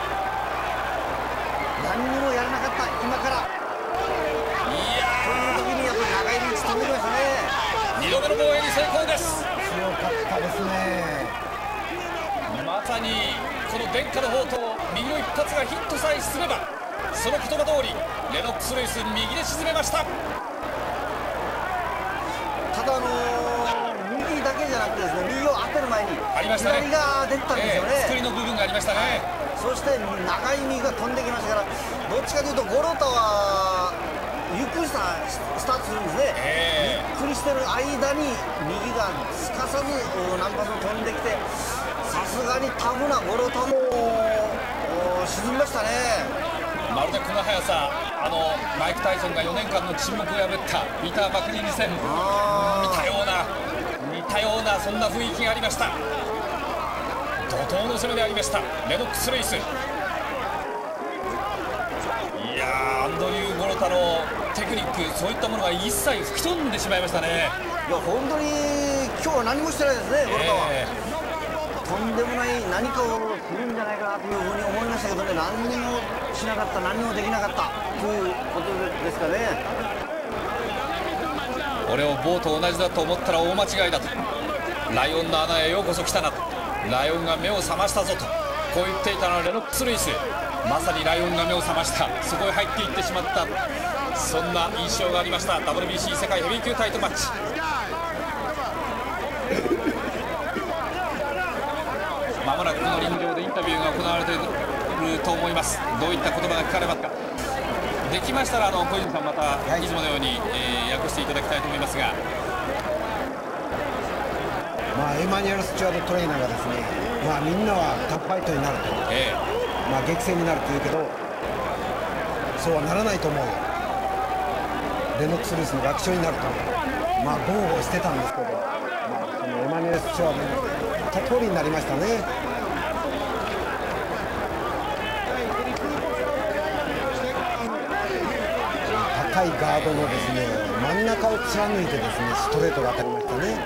何にもやらなかった今から。 いやこういう時にやっぱり長いリーチ飛んできましたね。 ーにどめの防衛に成功です。 強かったですね。 まさにこの伝家の宝刀、右の一発がヒットさえすればその言葉通りレノックス・ルイス右で沈めました。 ただあのー、右だけじゃなくてですね、右を当てる前にありましたね、 左が出てたんですよね、 えー、作りの部分がありましたね。 そして長い右が飛んできましたから、どっちかというとゴロタはゆっくりしたスタートするんですね、 えー、 ゆっくりしてる間に右がすかさず何発も飛んできて、さすがにタフなゴロタも沈みましたね。 まるでこの速さ、あのマイク・タイソンがよねんかんの沈黙を破ったピーター・マクニール戦、似たような似たようなそんな雰囲気がありました。怒涛の攻めでありましたレノックス・ルイス。いやー、アンドリュー・ゴロタのテクニック、そういったものが一切吹き飛んでしまいましたね。 いや本当に今日は何もしてないですね、ゴロタは、 えとんでもない何かをするんじゃないかなというふうに思いましたけどね、何にもしなかった、何にもできなかったということですかね。 俺をボーと同じだと思ったら大間違いだと、ライオンの穴へようこそ来たなと、ライオンが目を覚ましたぞと、こう言っていたのはレノックス・ルイス。まさにライオンが目を覚ました、そこへ入っていってしまった、そんな印象がありました ダブリュービーシー 世界ヘビー級タイトルマッチ。まもなくこのリング上でインタビューが行われていると思います。どういった言葉が聞かれますか。できましたらあの小泉さんまたいつものように、えー、訳していただきたいと思いますが、 まあエマニュエル・スチュワード・トレーナーがですね、まあみんなはタフファイトになると、 えまあ激戦になると言うけど、そうはならないと思うよ。レノックス・ルイスの楽勝になると、まあ豪語してたんですけど、まあ、そのエマニュエル・スチュワードの言った通りになりましたね。高いガードのですね真ん中を貫いてですねストレートが当たりましたね。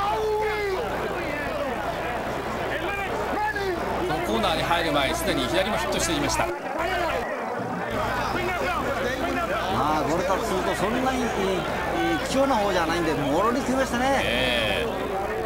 このコーナーに入る前すでに左もヒットしていました。 まあゴロタするとそんなに、えー、貴重な方じゃないんでもろに来ましたね、 えー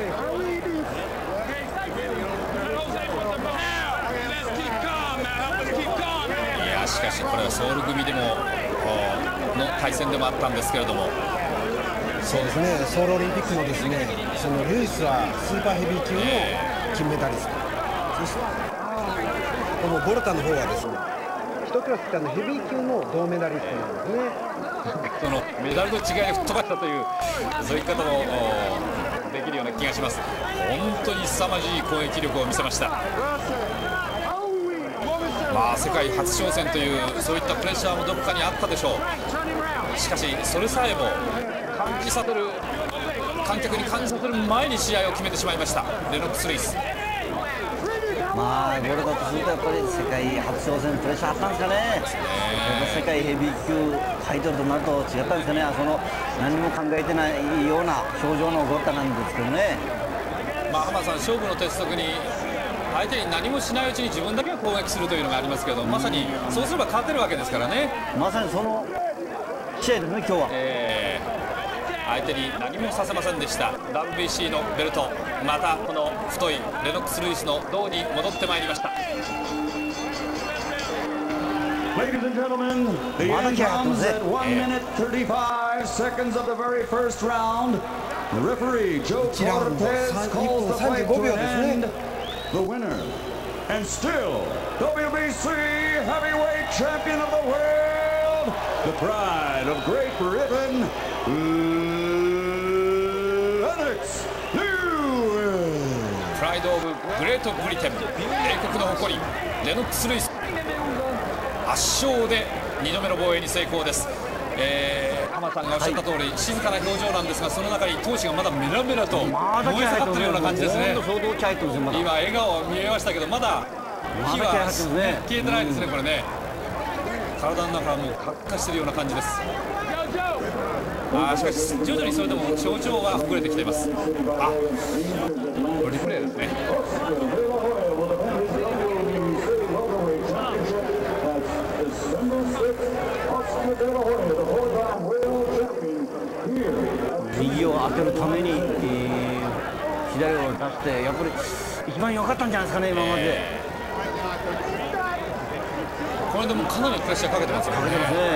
しかしこれはソウル組でもの対戦でもあったんですけれども、 そうですね、ソウルオリンピックのですねそのルイスはスーパーヘビー級の金メダリスト、そしてこのボルタの方はですね一クラス下のヘビー級の銅メダリストなんですね。 そのメダルの違いを吹っ飛ばしたというそういう言い方もできるような気がします。本当に凄まじい攻撃力を見せました。まあ世界初挑戦というそういったプレッシャーもどこかにあったでしょう。しかしそれさえも感じさせる観客に感じさせる前に試合を決めてしまいましたレノックス・ルイス。 まあゴロタとするとやっぱり世界初挑戦プレッシャーあったんですかね。やっぱ世界ヘビー級タイトルとなると違ったんですかね。その何も考えてないような表情のゴロタなんですけどね。 まあ浜田さん、勝負の鉄則に相手に何もしないうちに自分だけが攻撃するというのがありますけど、まさにそうすれば勝てるわけですからね。 まさにその試合ですね今日は、 えー、相手に何もさせませんでした ダブリュービーシー のベルト。またこの太いレノックス・ルイスの胴に戻ってまいりました。 Ladies and gentlemen, the end comes at one minute thirty-five five seconds of the very first round. The referee, Joe Cortez, calls the fight to an end. The winner, and still W B C Heavyweight Champion of the World, the pride of Great Britain, Lennox Lewis. プライドオブグレートブリテン、英国の誇りレノックス・ルイス、圧勝でにどめの防衛に成功です。えー、浜さんがおっしゃった通り、はい、静かな表情なんですが、その中に闘志がまだメラメラと燃え盛ってるような感じですね。今笑顔見えましたけど、まだ火は、ね、消えてないですね、これね。体の中はもう発火してるような感じです。あー、しかし徐々にそれでも症状はほぐれてきています。あ、リプレイですね。 右を当てるために、えー、左を出してやっぱり一番良かったんじゃないですかね、今まで。えー、これでもかなりプレッシャーかけてますよね。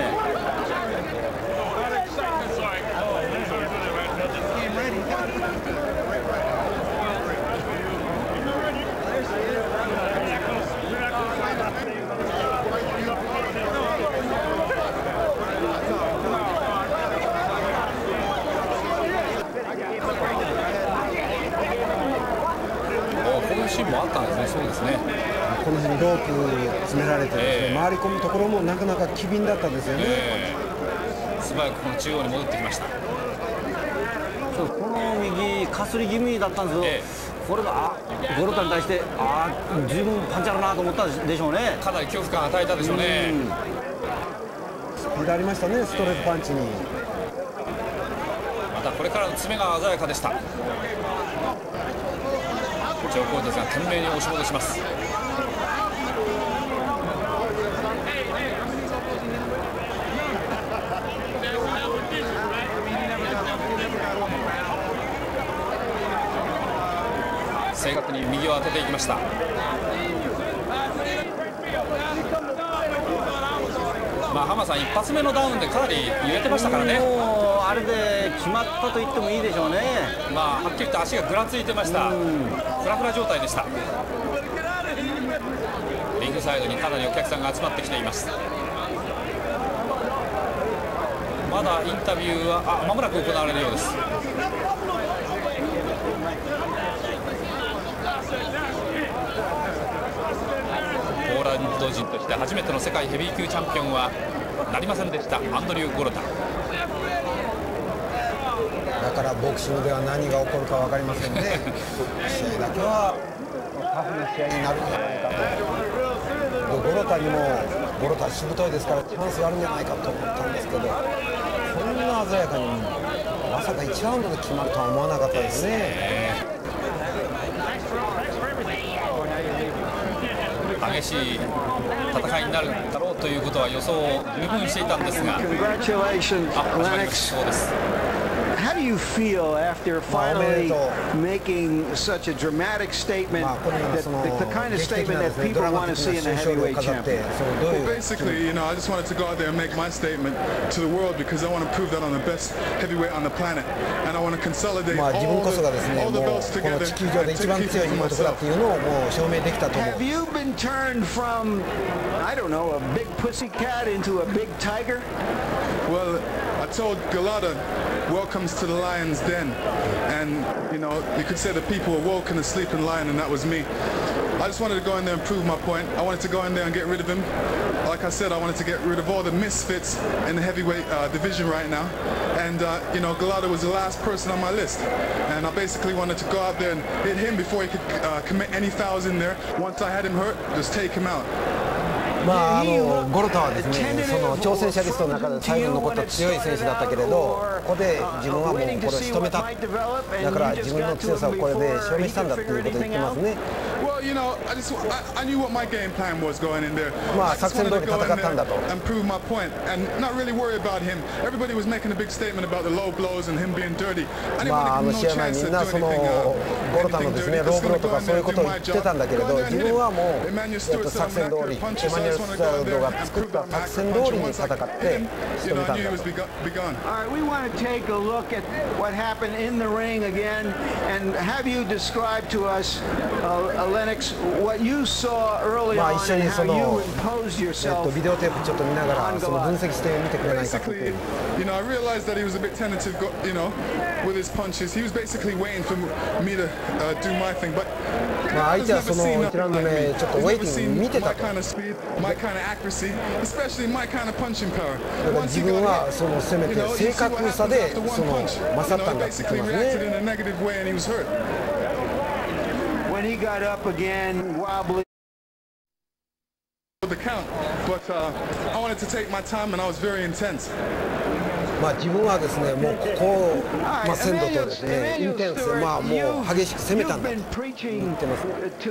シーンもあったんですね。そうですね。 この辺にロープ詰められて、ね、えー、回り込むところもなかなか機敏だったんですよね。えー、素早くこの中央に戻ってきました。 そう、この右かすり気味だったんですけど、えー、これがあゴロタに対してあ十分パンチあるなと思ったでしょうね。 かなり恐怖感を与えたでしょうね。 スピードありましたね、ストレートパンチに。 またこれからの詰めが鮮やかでした。ジョー・コーテスが懸命に押し戻します。正確に右を当てていきました。まあ、浜さん、一発目のダウンでかなり揺れてましたからね。 もうあれで決まったと言ってもいいでしょうね。 まあ、はっきり言って足がぐらついてました。フラフラ状態でした。リングサイドにかなりお客さんが集まってきています。まだインタビューはあ間もなく行われるようです。ポーランド人として初めての世界ヘビー級チャンピオンはなりませんでした、アンドリュー・ゴロタ。 だからボクシングでは何が起こるか分かりませんね。試合だけはタフな試合になるんじゃないかと。ゴロタにもゴロタしぶといですからチャンスがあるんじゃないかと思ったんですけど、こんな鮮やかにまさかいちラウンドで決まるとは思わなかったですね。 激しい戦いになるだろうということは予想を十分していたんですが、 Congratulations, Lennox. How do you feel after finally making such a dramatic statement, that, the, the kind of statement that people want to see in a heavyweight champion? Well, basically, you know, I just wanted to go out there and make my statement to the world because I want to prove that I'm the best heavyweight on the planet, and I want to consolidate all the, all the belts together and take it for myself. Have you been turned from, I don't know, a big pussycat into a big tiger? Well, I told Galata, welcomes to the lion's den, and you know, you could say the people were woke in the sleeping lion, and that was me. I just wanted to go in there and prove my point. I wanted to go in there and get rid of him. Like I said, I wanted to get rid of all the misfits in the heavyweight uh, division right now. And uh, you know, Galata was the last person on my list, and I basically wanted to go out there and hit him before he could uh, commit any fouls in there. Once I had him hurt, just take him out. まあ、あのゴロタはですね、その挑戦者リストの中で最後に残った強い選手だったけれど、ここで自分はもうこれを仕留めた、だから自分の強さをこれで証明したんだっていうことを言ってますね。 You know, I just I, I knew what my game plan was going in there. まあ作戦通り戦ったんだと。 And prove my point, and not really worry about him. Everybody was making a big statement about the low blows and him being dirty. I didn't want to give him no chance to do anything. ゴロタのですね、ローブローとかそういうことを言ってたんだけれど、自分はもう作戦通り、エマニュエル・スチュワートネル・スチュワードが作った作戦通りに戦って仕留めたんだと。 All right, we want to take a look at what happened in the ring again, and have you describe to us, uh, Lennox, what you saw early on and how you imposed yourself. ビデオテープちょっと見ながらその分析してみてくれないかと。 Basically, you know, I realized that he was a bit tentative, you know, with his punches. He was basically waiting for me to uh, do my thing, but まあ相手はそのいちラウンド目ちょっとウェイティング見てたと。 my kind of speed, my kind of accuracy, especially my kind of punching power. だから自分はその攻めて正確さでその勝ったんだって言ってますね。 When he got up again, wobbly. The count, but uh, I wanted to take my time, and I was very intense. まあ自分はですねもうここまあ鮮度とですねインテンスまあもう激しく攻めたんだと言ってます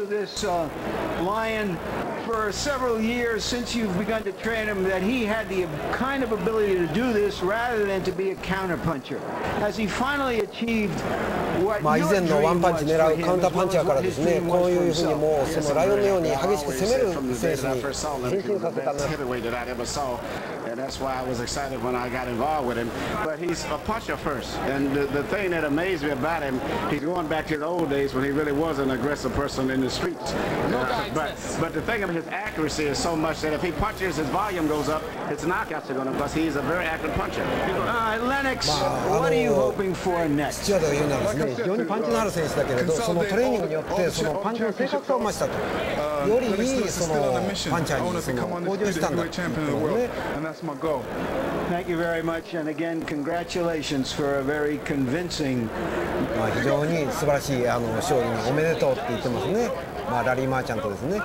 ね。 For several years since you've begun to train him, that he had the kind of ability to do this rather than to be a counterpuncher. Has he finally achieved what まあ以 your 前のワン dream パンチ was 狙 for う him カウンター as パン well チャ as ーから what で his すね dream こ was う for いうふうに himself? もうそのライオンのように激しく攻める選手に変身させたな。 And that's why I was excited when I got involved with him. But he's a puncher first. And the, the thing that amazed me about him, he's going back to the old days when he really was an aggressive person in the streets. Uh, but, but the thing of his accuracy is so much that if he punches, his volume goes up, his knockouts are going to, because he's a very accurate puncher. Uh, Lennox, what are you hoping for ス next? チュワードが言うのはですね非常にパンチのある選手だけれどそのトレーニングによってそのパンチの正確さを増したと。よりいいそのパンチャーにその向上したんだと言ってますね。 Thank you very much, and again, congratulations for a very convincing. まあ非常に素晴らしいあの勝利におめでとうって言ってますね。まあラリー・マーチャントですね。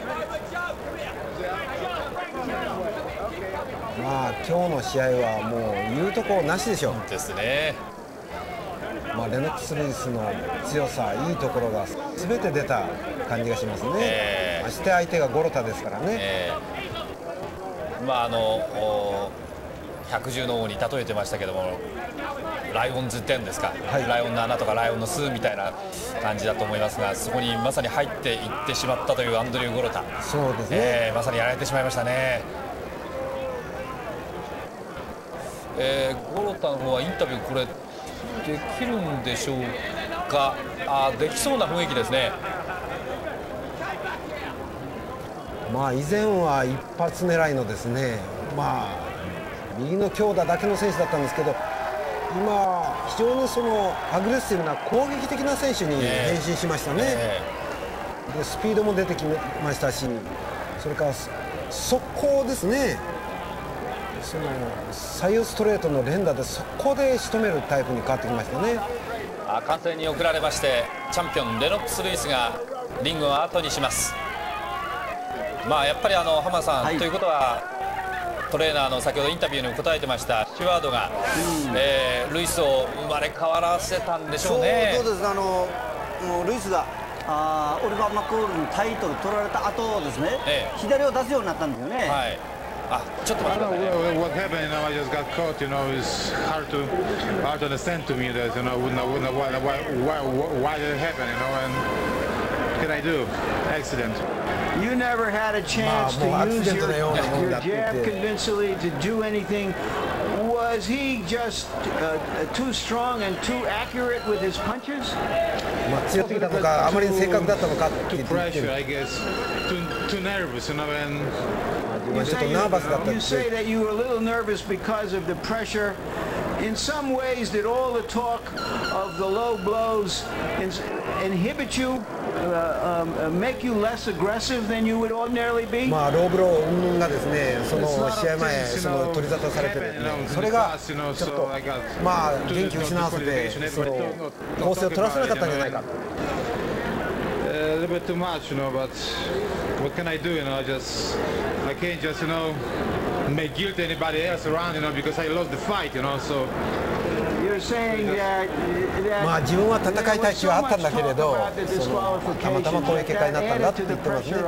まあ今日の試合はもう言うとこなしでしょう。 ですね。 まあレノックス・ルイスの強さ、いいところが全て出た感じがしますね。 えー、 まして相手がゴロタですからね。 えー、まああの百獣の王に例えてましたけども、ライオンズテンですか、はい、ライオンの穴とかライオンの巣みたいな感じだと思いますが、そこにまさに入っていってしまったというアンドリュー・ゴロタ、 そうですね、 えー、まさにやられてしまいましたね。えー、ゴロタの方はインタビューこれできるんでしょうか。あ、できそうな雰囲気ですね。 まあ以前は一発狙いのですね、まあ右の強打だけの選手だったんですけど、今非常にそのアグレッシブな攻撃的な選手に変身しましたね。えー、でスピードも出てきましたし、それから速攻ですね。その左右ストレートの連打で速攻で仕留めるタイプに変わってきましたね。 あ、官邸に送られまして、チャンピオンレノックス・ルイスがリングを後にします。まあやっぱりあの浜田さん、はい、ということはトレーナーの先ほどインタビューに答えてましたスチュワードが、うん、えー、ルイスを生まれ変わらせたんでしょうね。 そうですね、あのもうルイスがあオリバー・マッコールにタイトル取られた後ですね、ええ、左を出すようになったんですよね。はい、 あ、ちょっと待ってくださいね。 What happened, you know, I just got caught, you know, it's hard to hard to understand to me that, you know, why why why did it happen, you know, and what can I do? Accident. You never had a chance to use your, your jab convincingly to do anything. Was he just uh, too strong and too accurate with his punches? まあ強すぎたのか、あまり正確だったのかって言ってる。 Too pressure, I guess. Too too nervous, you know, and. You say, you, you say that you were a little nervous because of the pressure. In some ways, did all the talk of the low blows inhibit you, uh, um, make you less aggressive than you would ordinarily be? まあローブロー云々がですね、その試合前その取り沙汰されてですね、それがちょっとまあ元気を失わせてその攻勢を取らせなかったんじゃないか。 A little bit too much, you know, but what can I do, you know, I just, I can't just, you know, make guilt anybody else around, you know, because I lost the fight, you know, so. You're saying that, that まあ自分は戦いたい気はあったんだけれど、そのたまたまこういう結果になったんだって言ってますね。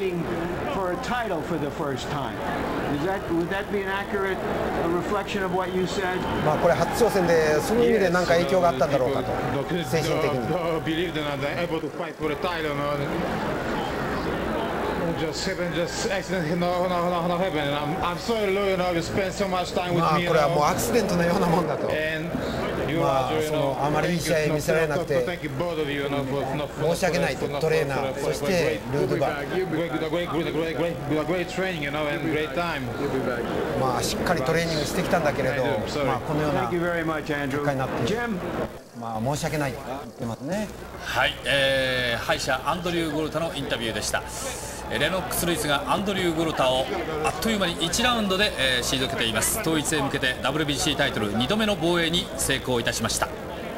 まあこれ初挑戦でその意味で何か影響があったんだろうかと、精神的に。 just heaven, just accident, no, no, no, no heaven. I'm, I'm sorry, Lou, you know, you spent so much time with まあ me. これはもうアクシデントのようなもんだと。 And you, まあ Roger, you その know, あまりいい試合見せられなくて thank you both of you, you know, for, for, 申し訳ないとトレーナーそしてルードバー great, great, great, great, great, great training, you know, and great time. まあしっかりトレーニングしてきたんだけれど、まあこのような Thank you very much, 結 Andrew. 果になって Jim. まあ申し訳ないと言ってますね。 はい、えー、敗者アンドリュー・ゴルタのインタビューでした。レノックス・ルイスがアンドリュー・ゴルタをあっという間にいちラウンドで、えー、退けています。統一へ向けて ダブリュービーシー タイトルにどめの防衛に成功いたしました。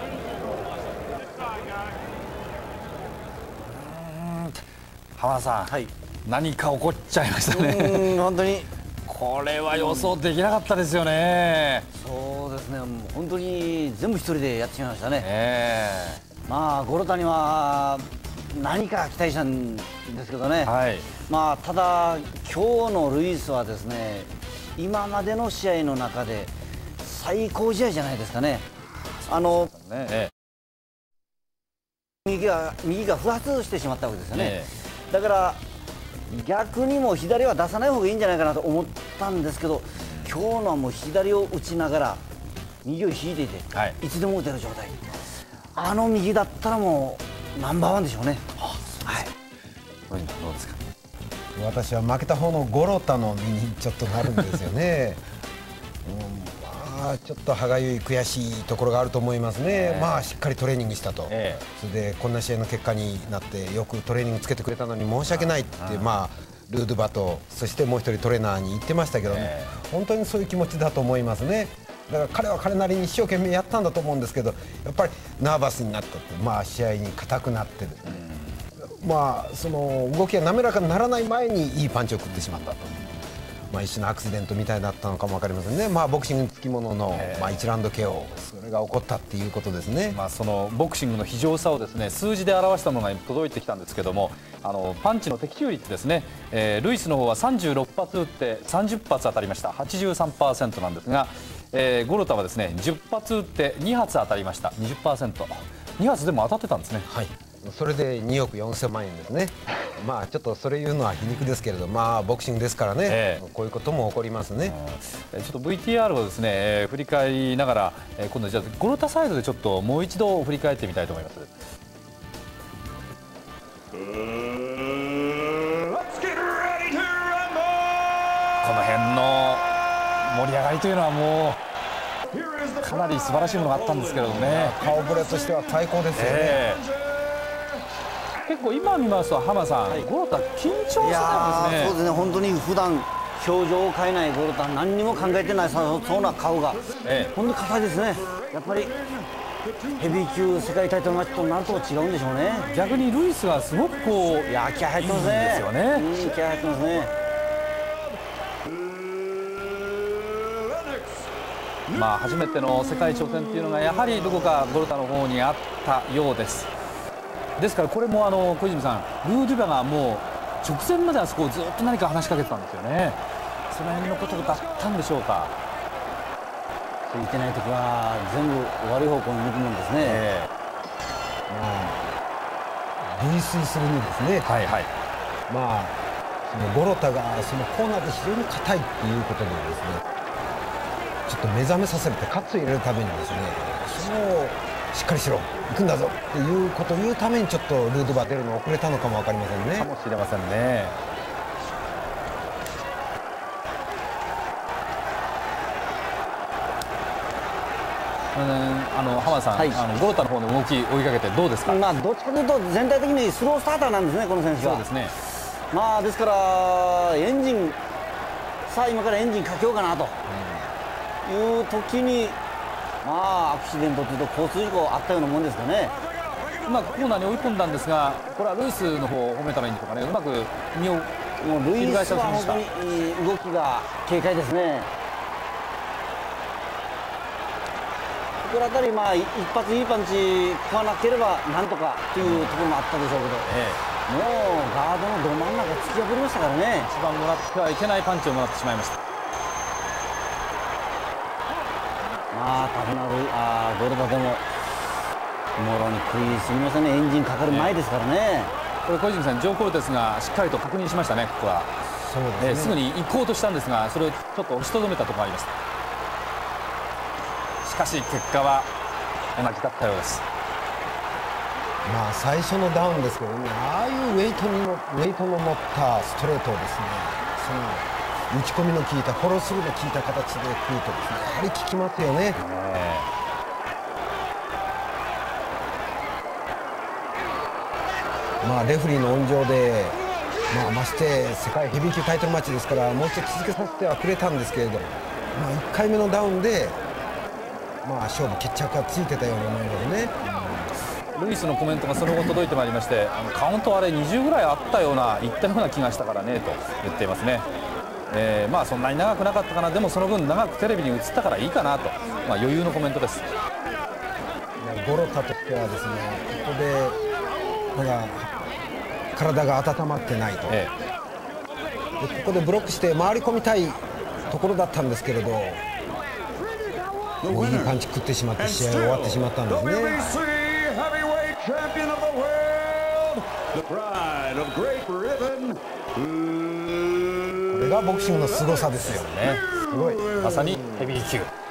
浜田さん、はい、何か起こっちゃいましたね。 本当にこれは予想できなかったですよね。 そうですね、もう本当に全部一人でやってしまいましたね。 えー、まあゴロタには何か期待したんですけどね、はい、まあただ今日のルイスはですね、今までの試合の中で最高試合じゃないですかね。あの、ね、右が右が不発してしまったわけですよね、ね、だから逆にもう左は出さない方がいいんじゃないかなと思ったんですけど、今日のはもう左を打ちながら右を引いていて、はい、いつでも打てる状態、あの右だったらもうナンバーワンでしょうね。はい、 どうですか。 私は負けた方のゴロタの身にちょっとなるんですよね。うん、まあちょっと歯がゆい悔しいところがあると思いますね。えー、まあしっかりトレーニングしたと、えー、それでこんな試合の結果になってよくトレーニングつけてくれたのに申し訳ないって、まあルードバとそしてもう一人トレーナーに言ってましたけどね、えー、本当にそういう気持ちだと思いますね。だから彼は彼なりに一生懸命やったんだと思うんですけど、やっぱりナーバスになったって、まあ試合に硬くなってですね、うん、まあその動きが滑らかにならない前にいいパンチを食ってしまったと、まあ一種のアクシデントみたいだったのかも分かりませんね。まあボクシングにつきものの、まあいちラウンド ケーオー、それが起こったっていうことですね。 まあそのボクシングの非常さをですね、数字で表したものが届いてきたんですけども、あのパンチの的中率ですね、えー、ルイスの方はさんじゅうろっぱつ打ってさんじゅっぱつ当たりました。はちじゅうさんパーセント なんですが、えー、ゴロタはですねじゅっぱつ打ってにはつ当たりました。 にじゅっパーセント、 にはつでも当たってたんですね。 はい、それでにおくよんせんまんえんですね。まあちょっとそれ言うのは皮肉ですけれど、まあボクシングですからね、えー、こういうことも起こりますね。 ちょっと ブイティーアール をですね、えー、振り返りながら、えー、今度じゃあゴロタサイドでちょっともう一度振り返ってみたいと思います。この辺の盛り上がりというのはもうかなり素晴らしいものがあったんですけれどもね、 顔ぶれとしては最高ですよね。えー、結構今見ますと浜田さん、はい、ゴロタ緊張してたんですね。 そうですね、本当に普段表情を変えないゴロタ、何にも考えてないそうな顔が、えー、本当に硬いですね。やっぱりヘビー級世界タイトルマッチとなると違うんでしょうね。 逆にルイスはすごくこう、 いや気合入ってますね。 いいですよね。 うん、気合入ってますね。 まあ初めての世界挑戦っていうのがやはりどこかゴロタの方にあったようです。ですからこれもあの小泉さん、ルー・デュバがもう直前まではそこをずっと何か話しかけてたんですよね。その辺のことだったんでしょうか。 ついてない時は全部悪い方向に向くもんですね。えー、類推するにですね、はいはい、まあそのゴロタがそのコーナーで非常に硬いっていうことでですね、ちょっと目覚めさせるってカツを入れるためにですね、そのしっかりしろ行くんだぞっていうことを言うためにちょっとルードバー出るの遅れたのかも分かりませんね。 かもしれませんね。あの浜田さん、はい、あのゴロタの方の動き追いかけてどうですか。 まあどっちかというと全体的にスロースターターなんですね、この選手は。 そうですね。 まあですからエンジンさあ今からエンジンかけようかなという時に、まあアクシデントというと交通事故あったようなもんですかね。 うまくコーナーに追い込んだんですが、これはルイスの方を褒めたらいいんでしょうかね。うまく身をもうルイスは本当に動きが軽快ですね。ここら辺り、まあ一発いいパンチ食わなければなんとかというところもあったでしょうけど、ええ、もうガードのど真ん中突き破りましたからね。 一番もらってはいけないパンチをもらってしまいました。 まあタフなルイあゴロタでももろに食いすぎましたね。エンジンかかる前ですからね。 これ小泉さん、ジョー・コルテスがしっかりと確認しましたね、ここは。そうですね、えー、すぐに行こうとしたんですが、それをちょっと押しとどめたところがありました。しかし結果は同じだったようです。 まあ最初のダウンですけどね、ああいうウェイトのウェイトの乗ったストレートをですね、その打ち込みの効いたフォロースルーの効いた形で来るとですね、やはり効きますよね。まあレフェリーの温情で、まあ、まして世界ヘビー級タイトルマッチですから、もう一度続けさせてはくれたんですけれども、まあ、いっかいめのダウンで、まあ、勝負決着がついてたように思いますね。 ルイスのコメントがその後届いてまいりまして、あのカウントあれにじゅうぐらいあったような、いったような気がしたからねと言っていますね。えー、まあそんなに長くなかったかな、でもその分長くテレビに映ったからいいかなと、まあ、余裕のコメントです。 ゴロタとしてはですね、ここでなんか体が温まってないと、ええ、でここでブロックして回り込みたいところだったんですけれど、もういいパンチ食ってしまって試合終わってしまったんですね。これがボクシングの凄さですよね。すごい、 まさにヘビー級。